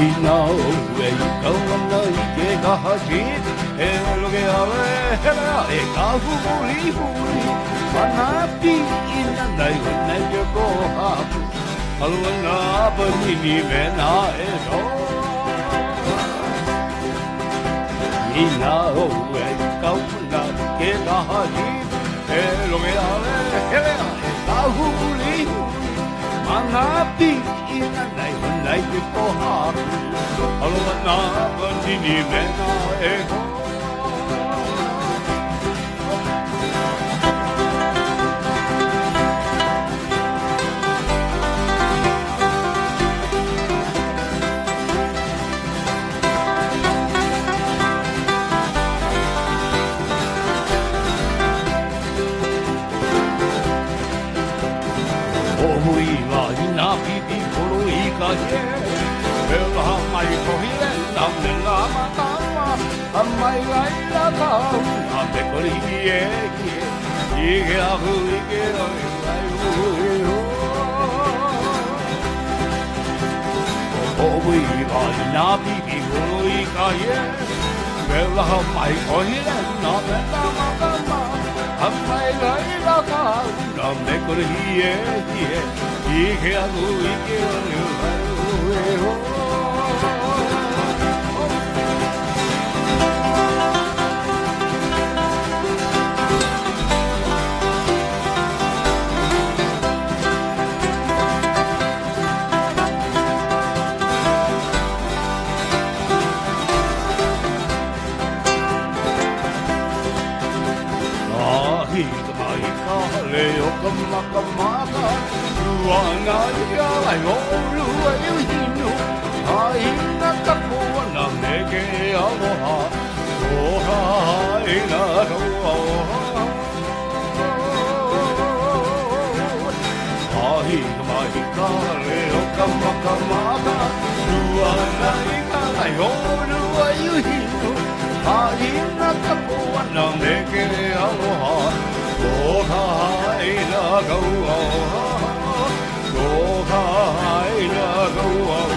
Ina ue I kawana I ke kahaji E loge awe hela e kahuri huri Manapi ina nai wana ke kohaku Aluana panini mena e ro Ina ue I kawana ke kahaji E loge awe hela e kahuri huri Manapi ina nai wana ke kohaku Aluana panini mena e ro Hui la ina pipi koro I ka ye Pela mai kohile na me la matama A mai lai la ka na me kori ye ye I ke a hui ke oi lai hui ho Hui la ina pipi koro I ka ye Pela mai kohile na me la matama Amai lai la ka na me kori ye ye I ke a hui ke oi lai hui ho Leo kamaka Luana ia lai ngolu ai hinu Aina kakua na meke aloha Oha ina kauaoha Ahi kamahika leo kamaka Luana ia lai ngolu ai hinu Aina kakua na meke aloha Oha ina kauaoha Oha ina kauaoha